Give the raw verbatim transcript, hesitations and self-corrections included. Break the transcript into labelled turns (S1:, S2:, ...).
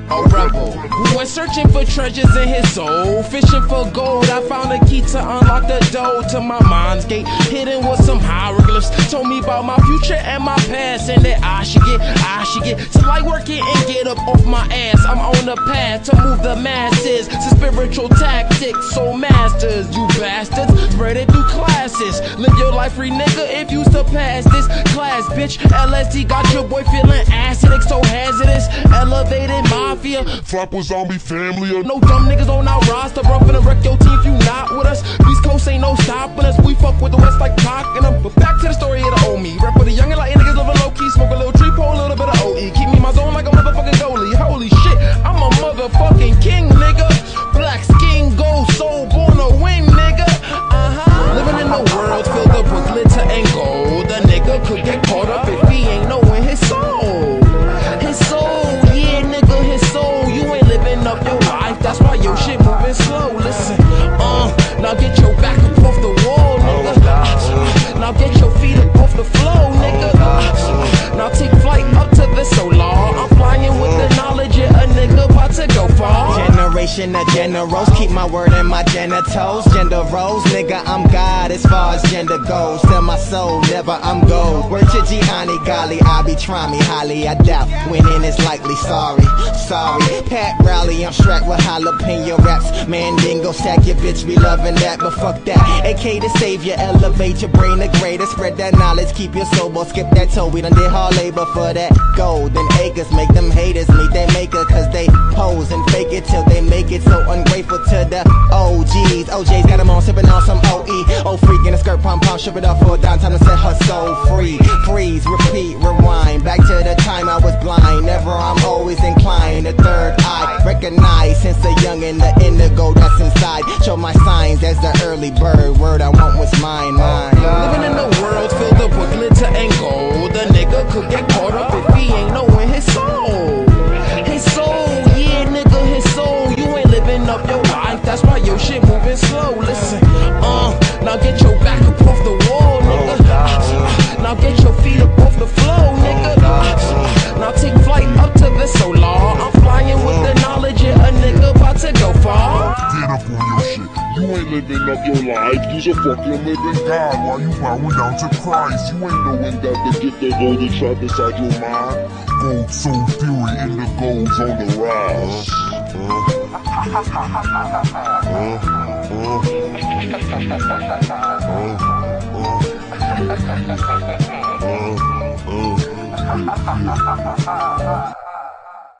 S1: a rebel who went searching for treasures in his soul, fishing for gold. I found a key to unlock the door to my mind's gate, hidden with some hieroglyphs. Told me about my future and my past, and that I should get, I should get to like working and get up off my ass. I'm on the path to move the masses to spiritual tactics. So masters, you bastards, spread it through classes. Live your life free, nigga, if you surpass this class, bitch. L S D got your boy feeling acidic, so hazardous. Elevated mafia,
S2: Flop was zombie family. Or
S1: no dumb niggas on our roster, bro. Finna wreck your team if you not with us. East Coast ain't no stopping us. We fuck with the West like Pac and them. But back to the story of the old me. Rap for the young and like niggas living low key. Smoke a little tree pole, a little bit of O E. Keep me in my zone like a motherfucking goalie. Holy shit, I'm a motherfucking king, nigga. Black skin, gold soul, born to win, nigga. Uh-huh. Living in a world filled up with glitter and gold. A nigga could get caught up if he ain't knowing his soul. His soul, yeah, nigga, his soul. You ain't living up your life, that's why your shit moving slow. Listen, uh, now get your back up off the wall, nigga. Uh, now get your feet up off the floor, nigga. Uh, now take flight up to the solar. I'm flying with the knowledge of a nigga about to go far.
S3: Generation of generals, keep my word in my genitals. Gender roles, nigga, I'm God as far as gender goes. Still my soul, never I'm gold. Word to Gianni, golly, I be trying me highly. I doubt winning is likely, sorry, sorry. Pat Rowley, I'm strapped with jalapeno raps. Mandingo sack your bitch, we loving that, but fuck that. A K the savior, elevate your brain the greater. Spread that knowledge, keep your sober, skip that toe. We done did hard labor for that gold and acres. Make them haters meet their maker, cause they pose and fake it till they make it. So ungrateful to the O Gs. O Js got them on, sipping on some O E. Oh, freak in a skirt, pom pom, shove it up for a dime. Time to set her soul free. Freeze, repeat, rewind. Back to the time I was blind. Never, I'm always inclined. The third eye, recognize since a young in the indigo that's inside. Show my signs as the early bird. Word I want was mine, mine.
S1: Living in a world filled up with glitter and gold. A nigga could get caught up if he ain't knowing his soul. His soul, yeah, nigga, his soul. You ain't living up your life, that's why your shit moving slow. Listen, uh, now get your back up off the wall, nigga. Uh, now get your feet up off the floor, nigga. Uh, now take flight up to the solar. I'm flying with the knowledge of a nigga about to go far.
S2: get up on your shit. You ain't living up your life. You's a fucking living God while you bowing down to Christ. You ain't knowing that the gift of gold is trapped inside your mind. Gold soul theory and the gold's on the rise. Uh, uh, uh, uh, uh, uh, uh.